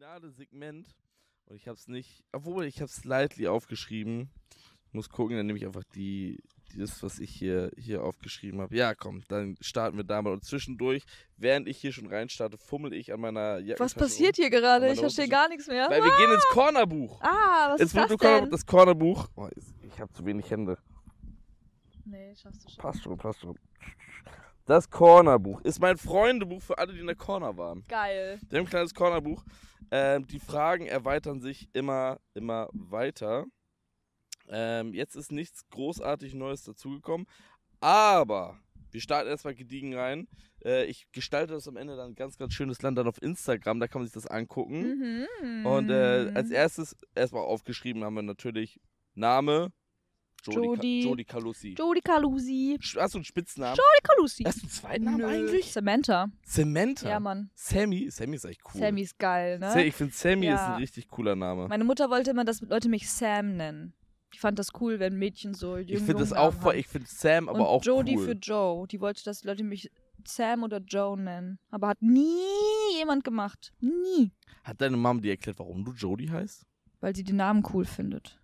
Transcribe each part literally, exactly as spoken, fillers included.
finale Segment. Und ich habe es nicht, obwohl ich habe es slightly aufgeschrieben. Ich muss gucken, dann nehme ich einfach die, die das, was ich hier, hier aufgeschrieben habe. Ja, komm, dann starten wir damit. Und zwischendurch, während ich hier schon reinstarte, fummel ich an meiner Jackentasche. Was passiert um, hier gerade? Ich verstehe gar nichts mehr. Weil ah! wir gehen ins Cornerbuch. Ah, was Jetzt ist das Corner, denn? Das Cornerbuch. Oh, ich habe zu wenig Hände. Nee, schaffst du schon. Passt schon, passt schon. Das Cornerbuch ist mein Freundebuch für alle, die in der Corner waren. Geil. Wir haben ein kleines Cornerbuch. Ähm, die Fragen erweitern sich immer, immer weiter. Ähm, jetzt ist nichts großartig Neues dazugekommen. Aber wir starten erstmal gediegen rein. Äh, ich gestalte das am Ende dann ein ganz, ganz schönes Land dann auf Instagram. Da kann man sich das angucken. Mhm. Und äh, als erstes erstmal aufgeschrieben haben wir natürlich Name. Jodi. Jodi Calussi. Jodi Calusi. Hast du einen Spitznamen? Jodi Calusi. Hast du einen zweiten Namen Nö. eigentlich? Samantha. Samantha? Ja, Mann. Sammy? Sammy ist echt cool. Sammy ist geil, ne? Sa- Ich finde Sammy Ja. ist ein richtig cooler Name. Meine Mutter wollte immer, dass Leute mich Sam nennen. Ich fand das cool, wenn Mädchen so jung Ich finde das jungen auch Namen voll, haben. ich finde Sam aber Und auch Jodie cool. für Joe. Die wollte, dass Leute mich Sam oder Joe nennen. Aber hat nie jemand gemacht. Nie. Hat deine Mom dir erklärt, warum du Jodie heißt? Weil sie den Namen cool findet.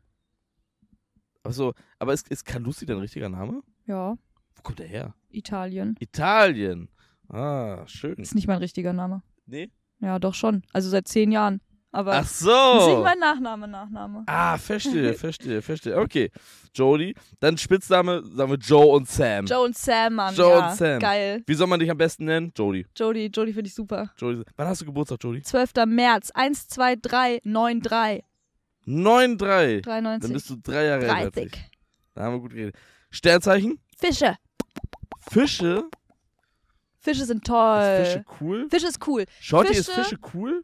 Also, aber ist, ist Calussi dein richtiger Name? Ja, Wo kommt der her? Italien. Italien. Ah, schön. Ist nicht mein richtiger Name. Nee? Ja, doch schon. Also seit zehn Jahren. Aber Ach ist nicht so. mein Nachname, Nachname. Ah, verstehe, verstehe, verstehe. Okay, Jodie. Dann Spitzname, sagen wir Joe und Sam. Joe und Sam, Mann. Joe ja. und Sam. Geil. Wie soll man dich am besten nennen? Jodie. Jodie, Jodie finde ich super. Jodie. Wann hast du Geburtstag, Jodie? zwölfter März, eins zwei drei neun drei neun drei. dreiundneunzig. Dann bist du drei Jahre älter als dreißig. ich. Da haben wir gut geredet. Sternzeichen? Fische. Fische? Fische sind toll. Ist Fische cool? Fische ist cool. Shorty, ist Fische- Fische cool?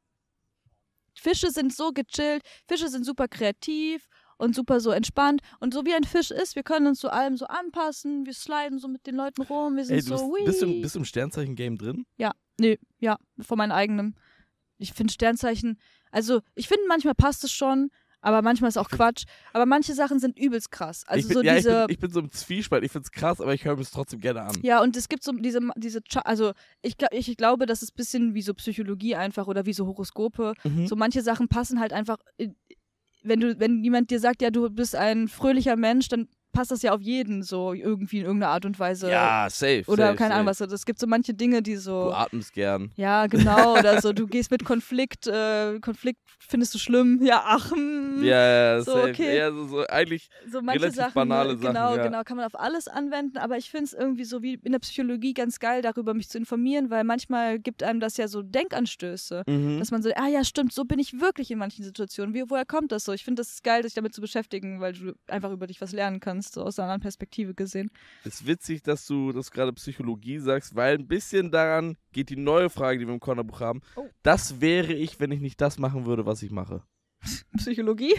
Fische sind so gechillt. Fische sind super kreativ und super so entspannt. Und so wie ein Fisch ist, wir können uns zu allem so anpassen. Wir sliden so mit den Leuten rum. Wir sind Ey, du so, bist, bist, du, wii. bist du im Sternzeichen-Game drin? Ja, nee, ja, von meinem eigenen. Ich finde Sternzeichen, also ich finde manchmal passt es schon, aber manchmal ist auch Quatsch. Aber manche Sachen sind übelst krass. Also ich bin, so ja, diese. ich, bin, ich bin so im Zwiespalt. Ich find's krass, aber ich höre mir es trotzdem gerne an. Ja, und es gibt so diese, diese Cha- also ich, gla- ich glaube, das ist ein bisschen wie so Psychologie einfach oder wie so Horoskope. Mhm. So manche Sachen passen halt einfach, in- wenn du, wenn jemand dir sagt, ja, du bist ein fröhlicher Mensch, dann passt das ja auf jeden so irgendwie in irgendeiner Art und Weise. Ja, safe. Oder safe, keine Ahnung safe. was. Es gibt so manche Dinge, die so. Du atmest gern. Ja, genau, oder so, du gehst mit Konflikt, äh, Konflikt findest du schlimm, ja, ach, hm. Ja, ja, So, safe. okay. Ja, so, so eigentlich. So manche relativ Sachen, banale äh, genau, Sachen, ja. genau, kann man auf alles anwenden, aber ich finde es irgendwie so wie in der Psychologie ganz geil, darüber mich zu informieren, weil manchmal gibt einem das ja so Denkanstöße, Mhm. dass man so, ah ja, stimmt, so bin ich wirklich in manchen Situationen, wie, woher kommt das so? Ich finde das ist geil, sich damit zu beschäftigen, weil du einfach über dich was lernen kannst, so aus einer anderen Perspektive gesehen. Ist witzig, dass du das gerade Psychologie sagst, weil ein bisschen daran geht die neue Frage, die wir im Cornerbuch haben. Oh. Das wäre ich, wenn ich nicht das machen würde, was ich mache. Psychologie?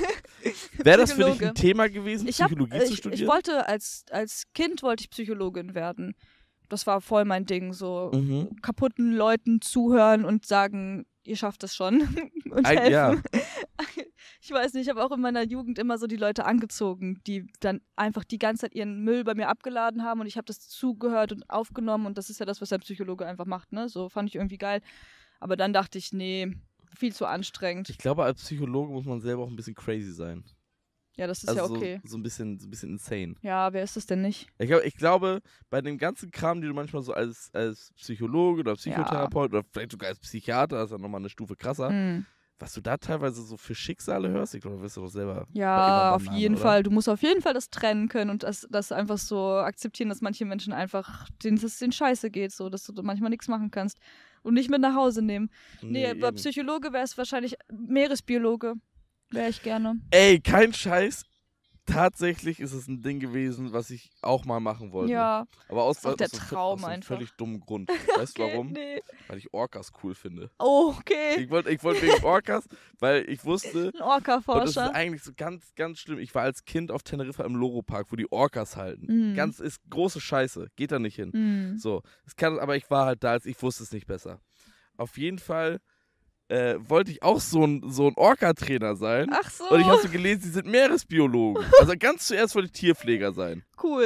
Wäre das für dich Psychologe. ein Thema gewesen, Ich, hab, Psychologie äh, zu ich, studieren? ich wollte, als, als Kind wollte ich Psychologin werden. Das war voll mein Ding, so Mhm. kaputten Leuten zuhören und sagen, ihr schafft das schon und Ein- helfen. ja. Ich weiß nicht, ich habe auch in meiner Jugend immer so die Leute angezogen, die dann einfach die ganze Zeit ihren Müll bei mir abgeladen haben und ich habe das zugehört und aufgenommen und das ist ja das, was der Psychologe einfach macht, ne? So fand ich irgendwie geil. Aber dann dachte ich, nee, viel zu anstrengend. Ich glaube, als Psychologe muss man selber auch ein bisschen crazy sein. Ja, das ist Also ja okay. so, so, ein bisschen, so ein bisschen insane. Ja, wer ist das denn nicht? Ich, glaub, ich glaube, bei dem ganzen Kram, den du manchmal so als, als Psychologe oder Psychotherapeut oder vielleicht sogar als Psychiater, das ist ja nochmal eine Stufe krasser, Hm. was du da teilweise so für Schicksale hörst, ich glaube, da wirst du doch selber bei Ja, immer auf Bananen, jeden oder? Fall. Du musst auf jeden Fall das trennen können und das, das einfach so akzeptieren, dass manche Menschen einfach, denen es den Scheiße geht, so, dass du manchmal nichts machen kannst und nicht mit nach Hause nehmen. Nee, bei eben. Psychologe wäre es wahrscheinlich Meeresbiologe. Wäre ich gerne. Ey, kein Scheiß. Tatsächlich ist es ein Ding gewesen, was ich auch mal machen wollte. Ja. Aber aus, Ist auch aus, der aus, Traum aus einem einfach. völlig dummen Grund. Weißt du Okay, warum? nee. Weil ich Orcas cool finde. Oh, okay. Ich wollte ich wollt wegen Orcas, weil ich wusste, Ein und das ist Orca-Forscher. eigentlich so ganz, ganz schlimm. Ich war als Kind auf Teneriffa im Loro-Park, wo die Orcas halten. Mhm. Ganz, ist große Scheiße. Geht da nicht hin. Mhm. So, es kann, aber ich war halt da, als ich wusste es nicht besser. Auf jeden Fall äh, wollte ich auch so ein, so ein Orca-Trainer sein. Ach so. Und ich habe so gelesen, sie sind Meeresbiologen. Also ganz zuerst wollte ich Tierpfleger sein. Cool.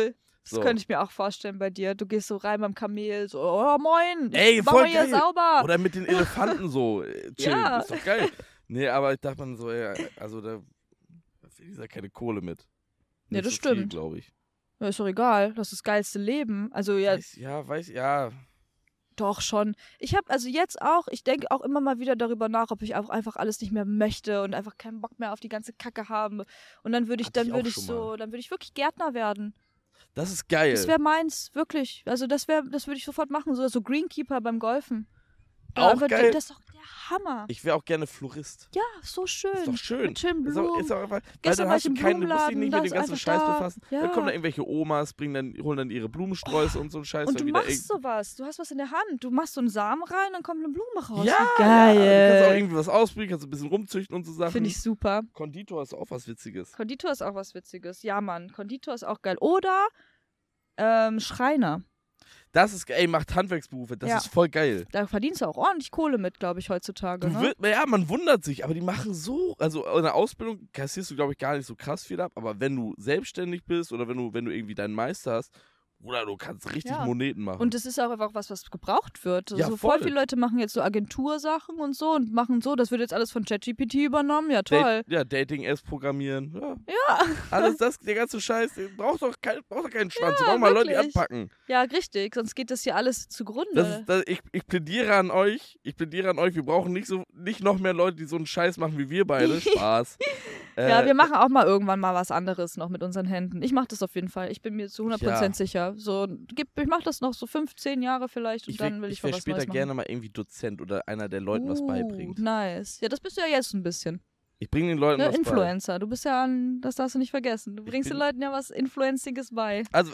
Das So. könnte ich mir auch vorstellen bei dir. Du gehst so rein beim Kamel, so, oh moin, Ey, mach voll mal hier geil. sauber. Oder mit den Elefanten so äh, chillen. Ja. Ist doch geil. Nee, aber ich dachte man so, ey, also da, da finde ich ja keine Kohle mit. Ja, Nicht das so viel, stimmt. glaube ich. Ja, ist doch egal. Das ist das geilste Leben. Also ja, Weiß, ja, weiß, ja. doch schon. Ich habe also jetzt auch, ich denke auch immer mal wieder darüber nach, ob ich auch einfach alles nicht mehr möchte und einfach keinen Bock mehr auf die ganze Kacke habe. Und dann würde ich, Hatte ich dann auch würde ich schon so, mal. dann würde ich wirklich Gärtner werden. Das ist geil. Das wäre meins, wirklich. Also das wäre, das würde ich sofort machen, so, so Greenkeeper beim Golfen. Ja, Auch einfach, geil. Das ist doch der Hammer. Ich wäre auch gerne Florist. Ja, so schön. Ist doch schön. Mit schönen Ist auch, Blumen. ist auch einfach, weil Gestern dann war hast ich du im keine, du musst dich Blumenladen, nicht da mit dem ist ganzen einfach Scheiß da. befassen. Ja. Dann kommen da irgendwelche Omas, bringen dann, holen dann ihre Blumensträuße und so einen Scheiß. Und weil du wieder machst sowas. Du hast was in der Hand. Du machst so einen Samen rein, dann kommt eine Blume raus. Ja, Wie ja, du kannst auch geil. irgendwie was ausprobieren, kannst ein bisschen rumzüchten und so Sachen. Finde ich super. Konditor ist auch was Witziges. Konditor ist auch was Witziges. Ja, Mann. Konditor ist auch geil. Oder ähm, Schreiner. Das ist, ey, macht Handwerksberufe, das Ja. ist voll geil. Da verdienst du auch ordentlich Kohle mit, glaube ich, heutzutage. Du Ne? wirst, ja, man wundert sich, aber die machen so, also in der Ausbildung kassierst du, glaube ich, gar nicht so krass viel ab, aber wenn du selbstständig bist oder wenn du, wenn du irgendwie deinen Meister hast, oder du kannst richtig Ja. Moneten machen. Und das ist auch einfach was, was gebraucht wird. Ja, so voll voll. viele Leute machen jetzt so Agentursachen und so und machen so, das wird jetzt alles von ChatGPT übernommen. Ja, toll. Date, ja, Dating-Apps programmieren. Ja. Ja. Alles das, der ganze Scheiß, der braucht doch, kein, braucht doch keinen Schwanz. Ja, Ja, braucht mal Leute, die wirklich. anpacken. Ja, richtig. Sonst geht das hier alles zugrunde. Das ist, das, ich, ich plädiere an euch, ich plädiere an euch, wir brauchen nicht so nicht noch mehr Leute, die so einen Scheiß machen wie wir beide. Spaß. ja, Äh, wir machen auch mal irgendwann mal was anderes noch mit unseren Händen. Ich mache das auf jeden Fall. Ich bin mir zu hundert Prozent Ja. sicher. So, gib, ich mache das noch so fünfzehn Jahre vielleicht und ich dann will ich, ich wäre mal was später Neues machen. gerne mal irgendwie Dozent oder einer, der Leuten was Uh, beibringt. Nice. Ja, das bist du ja jetzt ein bisschen. Ich bringe den Leuten Ne, was bei. Influencer. Du bist ja ein, das darfst du nicht vergessen. Du Ich bringst den bin- Leuten ja was Influenziges bei. Also,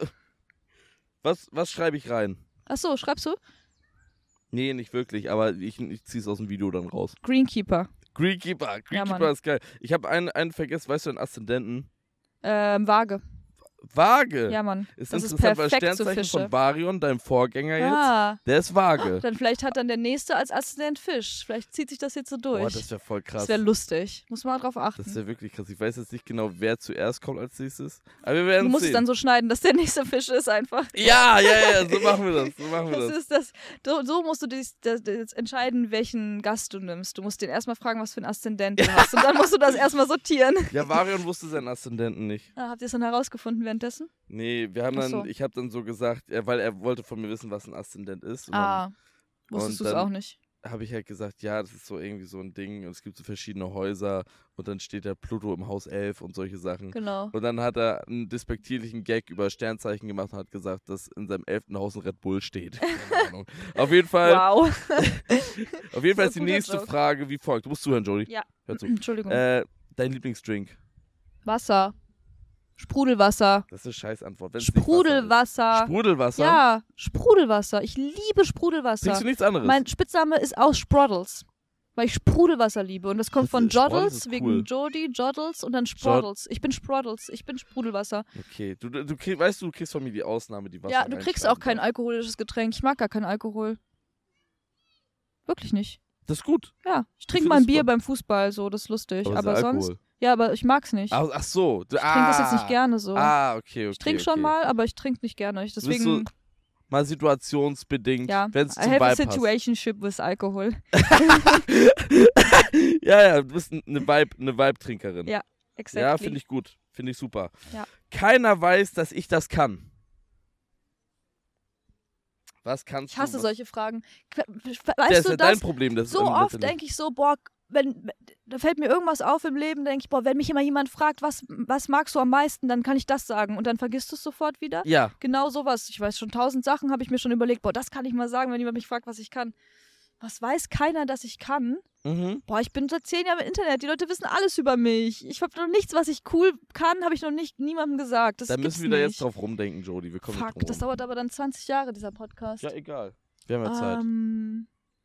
was, was schreibe ich rein? Ach so, schreibst du? Nee, nicht wirklich, aber ich, ich ziehe es aus dem Video dann raus. Greenkeeper. Greenkeeper, Ja, Greenkeeper Mann. ist geil. Ich habe einen, einen vergessen, weißt du, einen Aszendenten? Ähm, Waage. Waage. Ja, Mann. Ist das ist interessant, weil perfekt zu Sternzeichen Fische. von Barion, deinem Vorgänger jetzt, Ah, der ist Waage. dann vielleicht hat dann der Nächste als Assistent Fisch. Vielleicht zieht sich das jetzt so durch. Boah, das wäre voll krass. Das wäre lustig. Muss man mal drauf achten. Das wäre wirklich krass. Ich weiß jetzt nicht genau, wer zuerst kommt als nächstes. Aber wir werden Du musst sehen. es dann so schneiden, dass der nächste Fisch ist einfach. ja, ja, ja, so machen wir das. So machen wir Das das. ist das. So, so musst du dich, das, das entscheiden, welchen Gast du nimmst. Du musst den erstmal fragen, was für ein Aszendent du hast. Und dann musst du das erstmal sortieren. Ja, Varion wusste seinen Aszendenten nicht. Ah, habt ihr es dann herausgefunden währenddessen? Nee, wir haben Ach dann, so. ich habe dann so gesagt, ja, weil er wollte von mir wissen, was ein Aszendent ist. Und Ah, wusstest du und es dann- auch nicht. dann habe ich halt gesagt, ja, das ist so irgendwie so ein Ding und es gibt so verschiedene Häuser und dann steht da Pluto im Haus elf und solche Sachen. Genau. Und dann hat er einen despektierlichen Gag über Sternzeichen gemacht und hat gesagt, dass in seinem elften Haus ein Red Bull steht. Keine Ahnung. Auf jeden Fall, Wow. auf jeden Fall So ist die guter nächste Joke. Frage wie folgt. Du musst zuhören, Jody. Ja. Hör zu. Entschuldigung. Äh, dein Lieblingsdrink. Wasser. Sprudelwasser. Das ist eine Scheißantwort. wenn's nicht Wasser Sprudelwasser. ist. Sprudelwasser? Ja, Sprudelwasser. Ich liebe Sprudelwasser. Trinkst du nichts anderes? Mein Spitzname ist aus Sproddles. Weil ich Sprudelwasser liebe. Und das kommt Das von ist- Sproddles Joddles, ist wegen cool. Jody, Joddles und dann Sproddles. Ich bin Sproddles. Ich bin Sprudelwasser. Okay, du, du krieg, weißt du, du kriegst von mir die Ausnahme, die Wasser Ja, du kriegst auch kein alkoholisches Getränk. Ich mag gar keinen Alkohol. Wirklich nicht. Das ist gut. Ja, ich trinke finde mal ein es Bier super. beim Fußball, so, das ist lustig. Aber, Aber, es ist sonst. Alkohol. Ja, aber ich mag's nicht. Ach, ach so. Du, ich trinke das jetzt nicht gerne so. Ah, okay, okay. ich trinke schon okay. mal, aber ich trinke nicht gerne. Ich, Du bist deswegen, so mal situationsbedingt, ja. wenn es I zum have a Vibe passt. situationship with Alkohol. Ja, ja, du bist eine Vibe, eine Vibe-Trinkerin. Ja, Exactly. Ja, finde ich gut. Finde ich super. Ja. Keiner weiß, dass ich das kann. Was kannst Ich hasse du? was- solche Fragen. Qu- Das Weißt ist du ja das? dein Problem. Das So ist oft denke ich so, boah, wenn, da fällt mir irgendwas auf im Leben, denke ich, boah, wenn mich immer jemand fragt, was, was magst du am meisten, dann kann ich das sagen. Und dann vergisst du es sofort wieder. Ja, Genau sowas. Ich weiß schon tausend Sachen, habe ich mir schon überlegt, boah, das kann ich mal sagen, wenn jemand mich fragt, was ich kann. Was weiß keiner, dass ich kann? mhm. Boah, ich bin seit zehn Jahren im Internet. Die Leute wissen alles über mich. Ich habe noch nichts, was ich cool kann, habe ich noch nicht niemandem gesagt. Das Da gibt's müssen wir da nicht. jetzt drauf rumdenken, Jody. Wir kommen Fuck, nicht drum das rum. dauert aber dann zwanzig Jahre, dieser Podcast. Ja, egal. Wir haben ja Zeit. Ähm.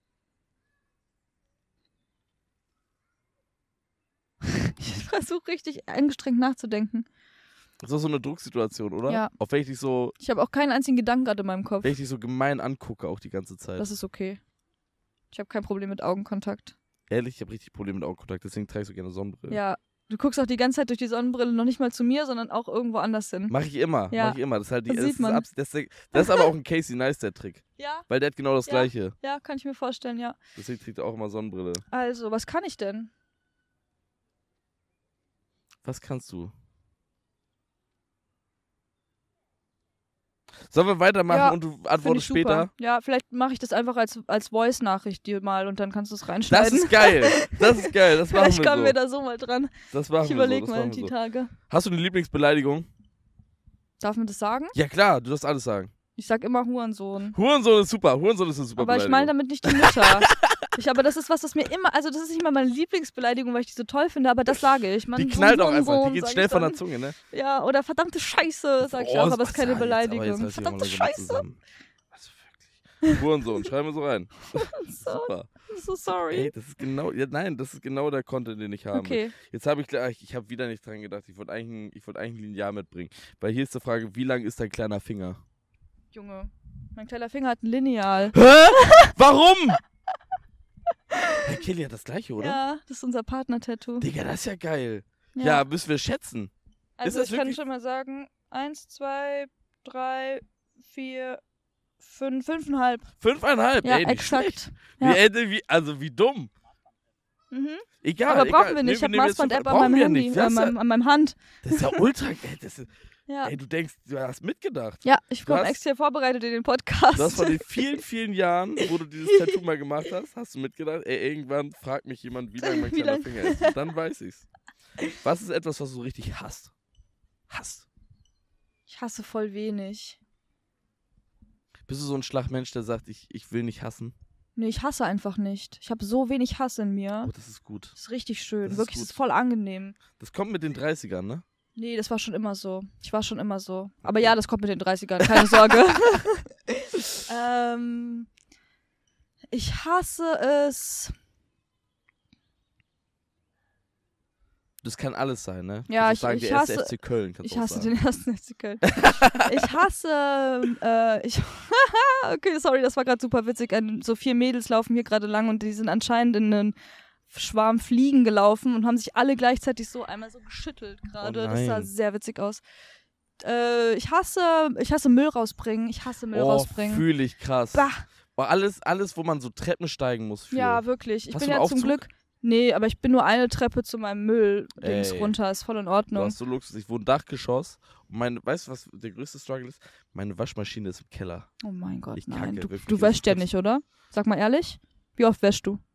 Ich versuche richtig angestrengt nachzudenken. Das ist auch so eine Drucksituation, oder? Ja. Auf welche ich dich so, Ich habe auch keinen einzigen Gedanken gerade in meinem Kopf. wenn ich dich so gemein angucke, auch die ganze Zeit. Das ist okay. Ich habe kein Problem mit Augenkontakt. Ehrlich, ich habe richtig Probleme mit Augenkontakt, deswegen trage ich so gerne Sonnenbrille. Ja, Du guckst auch die ganze Zeit durch die Sonnenbrille noch nicht mal zu mir, sondern auch irgendwo anders hin. Mach ich immer, Ja. mach ich immer. Das ist, halt die, Das das, sieht ist man. abs- das, ist, der- das ist aber auch ein Casey Neistat-Trick. Ja, Weil der hat genau das Ja. Gleiche. ja, kann ich mir vorstellen, ja. Deswegen trägt er auch immer Sonnenbrille. Also, was kann ich denn? Was kannst du? Sollen wir weitermachen Ja, und du Finde antwortest ich super. später? Ja, vielleicht mache ich das einfach als, als Voice-Nachricht dir mal und dann kannst du es Das reinschneiden. ist geil. Das ist geil. Das machen Vielleicht wir kommen so. wir da so mal dran. Das machen Ich wir überlege so. Das mal machen die wir so. Tage. Hast du eine Lieblingsbeleidigung? Darf man das sagen? Ja klar, du darfst alles sagen. Ich sag immer Hurensohn. Hurensohn ist super. Hurensohn ist eine super Aber ich meine damit nicht die Mutter. ich, aber das ist was, das mir immer, also das ist nicht mal meine Lieblingsbeleidigung, weil ich die so toll finde, aber das sage ich. Man, Die knallt so auch einfach. Hurensohn, Die geht sag schnell ich von der dann. Zunge, ne? Ja, oder verdammte Scheiße, sag ich Oh, auch, aber es ist keine was- ah, jetzt- aber Beleidigung. jetzt reiß ich auch mal Verdammte langsam mal Scheiße. zusammen. Also wirklich. Hurensohn, schreiben wir so rein. So, Super. so sorry. Ey, das ist genau, ja, nein, das ist genau der Content, den ich haben will. Okay. Jetzt habe ich gleich, ich habe wieder nicht dran gedacht. Ich wollte eigentlich, ein- ich wollte eigentlich ein Lineal mitbringen. Weil hier ist die Frage, wie lang ist dein kleiner Finger? Junge, mein kleiner Finger hat ein Lineal. Hä? Warum? Herr Kelly hat das gleiche, oder? Ja, das ist unser Partner-Tattoo. Digga, das ist ja geil. Ja, müssen wir schätzen. also ist das ich kann wirklich- schon mal sagen, eins, zwei, drei, vier, fünf, fünfeinhalb. Fünfeinhalb, Ja, ey, nicht schlecht. exakt. Ja. Wie, ey, wie, also wie dumm. Mhm. Egal, Aber egal. brauchen wir nicht. Ich Nee, habe nehmen jetzt Maßband-App fünf- an brauchen meinem wir Handy, nicht. äh, Das an ist ja, meinem, an meinem Hand. das ist ja ultra, ey, das ist, Ja, ey, du denkst, du hast mitgedacht. ja ich Du komme hast- extra vorbereitet in den Podcast. Du hast von den vielen, vielen Jahren, wo du dieses Tattoo mal gemacht hast, hast du mitgedacht, ey, irgendwann fragt mich jemand, wie lang mein Wie kleiner lang? Finger ist. Und dann weiß ich's. Was ist etwas, was du richtig hasst? Hasst. Ich hasse voll wenig. Bist du so ein Schlagmensch, der sagt, ich, ich will nicht hassen? Nee, ich hasse einfach nicht. Ich habe so wenig Hass in mir. Oh, das ist gut. Das ist richtig schön. Das ist Wirklich, gut. das ist voll angenehm. Das kommt mit den dreißigern, ne? Nee, das war schon immer so. Ich war schon immer so. Aber ja, das kommt mit den dreißigern, keine Sorge. ähm, ich hasse es. Das kann alles sein, ne? Ja, Kannst ich- auch sagen, ich der erste hasse- F C Köln. Kannst Ich du auch hasse sagen. den ersten F C Köln. ich hasse, äh, ich, okay, sorry, das war gerade super witzig. Ein, so vier Mädels laufen hier gerade lang und die sind anscheinend in einen Schwarm Fliegen gelaufen und haben sich alle gleichzeitig so einmal so geschüttelt gerade. Oh das sah nein. sehr witzig aus. Äh, ich hasse, ich hasse Müll rausbringen. Ich hasse Müll Oh, rausbringen. fühle ich krass. Bah. Boah, alles, alles, wo man so Treppen steigen muss für. Ja, wirklich. Ich Hast bin du ja einen zum Aufzug? Glück. Nee, aber ich bin nur eine Treppe zu meinem Müll-Dings Ey. runter. Ist voll in Du Ordnung. hast so Luxus. Ich wohne Dachgeschoss. Und meine, weißt du, was der größte Struggle ist? Meine Waschmaschine ist im Keller. Oh mein Gott, Ich nein. kacke Du, wirklich du ins wäschst ja Kotz. nicht, oder? Sag mal ehrlich. Wie oft wäschst du?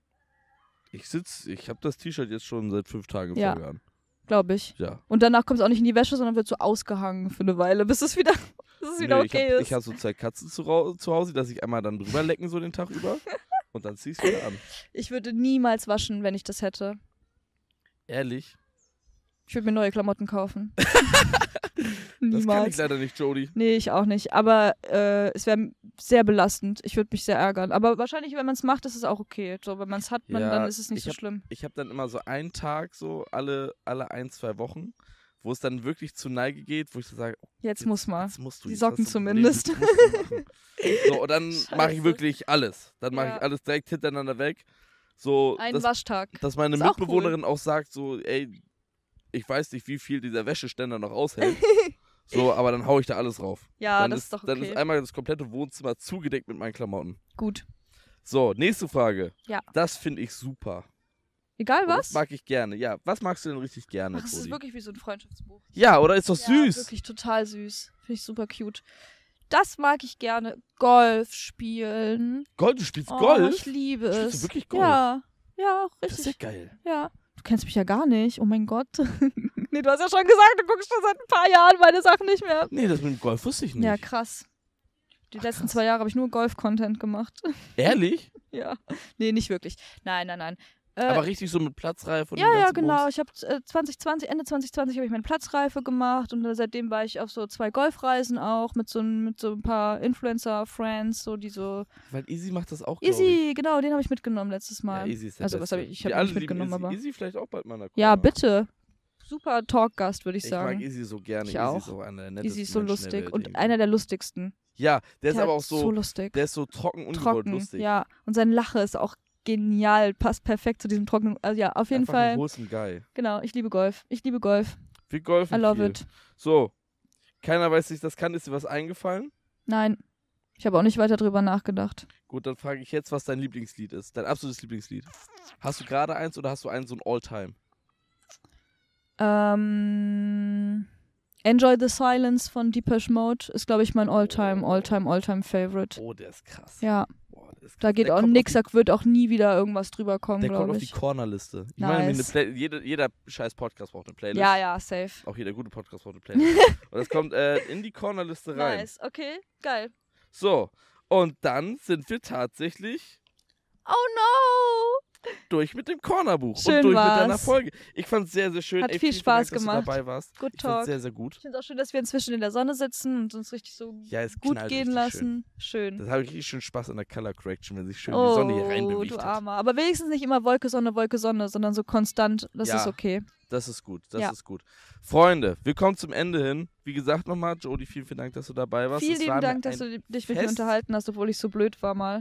Ich sitz, ich habe das T-Shirt jetzt schon seit fünf Tagen im Ja. Folge an. Glaube ich. Ja. Und danach kommt es auch nicht in die Wäsche, sondern wird so ausgehangen für eine Weile, bis es wieder, bis es wieder Nö, okay ich habe ist. ich hab so zwei Katzen zu, rau- zu Hause, dass ich einmal dann drüber lecken so den Tag über. Und dann zieh ich's wieder an. Ich würde niemals waschen, wenn ich das hätte. Ehrlich? Ich würde mir neue Klamotten kaufen. Das kann ich Niemals. leider nicht, Jody. Nee, ich auch nicht. Aber äh, es wäre sehr belastend. Ich würde mich sehr ärgern. Aber wahrscheinlich, wenn man es macht, ist es auch okay. So, wenn man es hat, man, Ja, dann ist es nicht ich so hab- schlimm. Ich habe dann immer so einen Tag, so alle, alle ein, zwei Wochen, wo es dann wirklich zu Neige geht, wo ich so sage, oh, Jetzt muss man. jetzt musst du. Die jetzt Socken hast du ein zumindest. Problem, das musst du machen. So, und dann mache ich Scheiße. wirklich alles. Dann mache Ja. ich alles direkt hintereinander weg. So, Ein dass, Waschtag. dass meine Ist auch Mitbewohnerin auch sagt, so, ey, ich weiß nicht, wie viel dieser Wäscheständer noch aushält. So, aber dann hau ich da alles rauf. Ja, dann das ist doch Dann okay. ist einmal das komplette Wohnzimmer zugedeckt mit meinen Klamotten. Gut. So, nächste Frage. Ja. Das finde ich super. Egal Und was? Das mag ich gerne. Ja, was magst du denn richtig gerne, Ach, es ist Cody? wirklich wie so ein Freundschaftsbuch. Ja, oder? Ist doch Ja, süß. wirklich total süß. Finde ich super cute. Das mag ich gerne. Golf spielen. Gold, du spielst Oh, Golf? ich liebe Spielst es. du wirklich Golf? Ja, ja, Das ist ja richtig. geil. Ja. Du kennst mich ja gar nicht. Oh mein Gott. nee, du hast ja schon gesagt, du guckst schon seit ein paar Jahren meine Sachen nicht mehr. Nee, das mit dem Golf wusste ich nicht. Ja, krass. Die Ach, letzten krass. zwei Jahre habe ich nur Golf-Content gemacht. Ehrlich? ja. Nee, nicht wirklich. Nein, nein, nein. Äh, Aber richtig so mit Platzreife und ja, dem ja, ganzen genau. Bums? Ich habe äh, zwanzig zwanzig, Ende zwanzig zwanzig habe ich meine Platzreife gemacht und äh, seitdem war ich auf so zwei Golfreisen auch mit so, ein- mit so ein paar Influencer-Friends, so die so. Weil Easy macht das auch, glaub ich. Easy, genau, den habe ich mitgenommen letztes Mal. Ja, Easy ist der Also, was Beste. hab ich- ich Wir hab ihn alle nicht lieben mitgenommen, Easy. aber- Easy vielleicht auch bald mal in der Ja, Corner. bitte. Super Talkgast, würde ich, Ich sagen. mag Easy so gerne. Ich Easy auch. ist auch einer der nettesten Easy ist so Menschen der lustig Welt und irgendwie. einer der lustigsten. Ja, der ist Der aber hat auch so, so lustig. der ist so trocken, ungewollt Trocken, lustig. ja. Und sein Lache ist auch genial, passt perfekt zu diesem trockenen, also ja, auf jeden Einfach Fall. ein wholesome Guy. Genau, ich liebe Golf. Ich liebe Golf. Wir golfen I love viel. it. So, keiner weiß, wie ich das kann. Ist dir was eingefallen? Nein, ich habe auch nicht weiter drüber nachgedacht. Gut, dann frage ich jetzt, was dein Lieblingslied ist. Dein absolutes Lieblingslied. Hast du gerade eins oder hast du einen so ein All-Time? Ähm, Enjoy the Silence von Depeche Mode ist, glaube ich, mein All-Time, All-Time, All-Time Favorite. Oh, der ist krass. Ja, Boah, der ist krass. da geht Der auch kommt nix, auf da wird auch nie wieder irgendwas drüber kommen, die, Der kommt glaube auf die ich. Cornerliste. Ich meine, eine Nice. Play jeder, jeder scheiß Podcast braucht eine Playlist. Ja, ja, safe. Auch jeder gute Podcast braucht eine Playlist. Und das kommt äh, in die Cornerliste rein. Nice, okay, geil. So, und dann sind wir tatsächlich Oh no! durch mit dem Cornerbuch Schön und durch war's. mit deiner Folge. Ich fand es sehr, sehr schön. Hat Ey, viel vielen Spaß Dank, gemacht. dass du dabei warst. Good Ich fand talk. sehr, sehr gut. Ich finde es auch schön, dass wir inzwischen in der Sonne sitzen und uns richtig so Ja, es gut knallt gehen richtig lassen. Schön. Schön. Das habe ich richtig schön Spaß an der Color Correction, wenn sich schön oh, die Sonne hier du reinbewegt hat. Armer. Aber wenigstens nicht immer Wolke, Sonne, Wolke, Sonne, sondern so konstant. Das Ja. ist okay. Das ist gut, das Ja. ist gut. Freunde, wir kommen zum Ende hin. Wie gesagt nochmal, Jody, vielen, vielen Dank, dass du dabei warst. Vielen Es war lieben mir Dank, dass ein du dich mit mir Fest. unterhalten hast, obwohl ich so blöd war mal.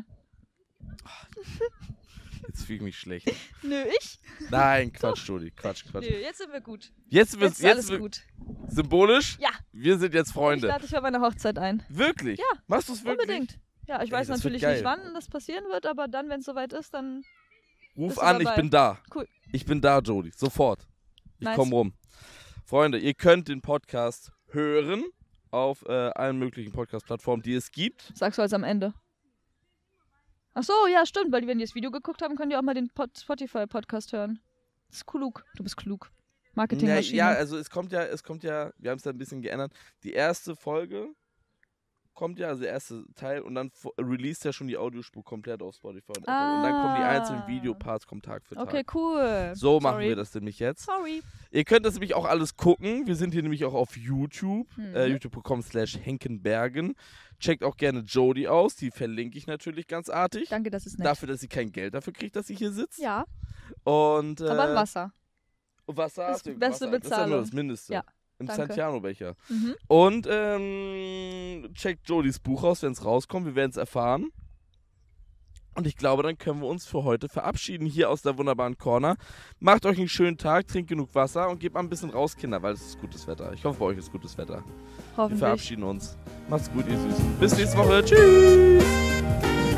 Jetzt fühle ich mich schlecht. Nö, ich? Nein, Quatsch, Jody, Quatsch, Quatsch. Nö, jetzt sind wir gut. Jetzt wird Jetzt ist jetzt alles wird gut. symbolisch. Ja. Wir sind jetzt Ich Freunde. lade dich bei meiner Hochzeit ein. Wirklich? Ja, Machst du es wirklich? Unbedingt. Ja, ich Ey, weiß das wird natürlich geil. nicht, wann das passieren wird, aber dann, wenn es soweit ist, dann Ruf Bist du an, ich dabei? bin da. Cool. Ich bin da, Jody. Sofort. Ich Nice. komme rum. Freunde, ihr könnt den Podcast hören auf äh, allen möglichen Podcast-Plattformen, die es gibt. sagst du als am Ende. Ach so, ja, stimmt, weil die, wenn die das Video geguckt haben, können die auch mal den Pod Spotify-Podcast hören. Das ist klug. Du bist klug. Ja, Marketingmaschine. ja, also es kommt ja, es kommt ja, wir haben es da ein bisschen geändert. Die erste Folge kommt ja, also der erste Teil, und dann fo- released ja schon die Audiospur komplett auf Spotify und Apple. Und dann kommen die einzelnen Ah. Videoparts, kommen Tag für Tag. Okay, cool. So machen Sorry. wir das nämlich jetzt. Sorry. Ihr könnt das nämlich auch alles gucken. Wir sind hier nämlich auch auf YouTube, Mhm. äh, youtube punkt com slash henkenbergen. Checkt auch gerne Jody aus, die verlinke ich natürlich ganz artig. Danke, das ist nett. Dafür, dass sie kein Geld dafür kriegt, dass sie hier sitzt. Ja, Und, äh, aber ein Wasser. und Wasser Das hast du. beste Wasser, das ist ja nur Bezahlung. das Mindeste. Ja, Im danke. Santiano-Becher. Mhm. Und ähm, checkt Jodys Buch aus, wenn es rauskommt. Wir werden es erfahren. Und ich glaube, dann können wir uns für heute verabschieden hier aus der wunderbaren Corner. Macht euch einen schönen Tag, trinkt genug Wasser und gebt mal ein bisschen raus, Kinder, weil es ist gutes Wetter. Ich hoffe, bei euch ist gutes Wetter. Wir Hoffentlich. verabschieden uns. Macht's gut, ihr Süßen. Bis nächste Woche. Tschüss.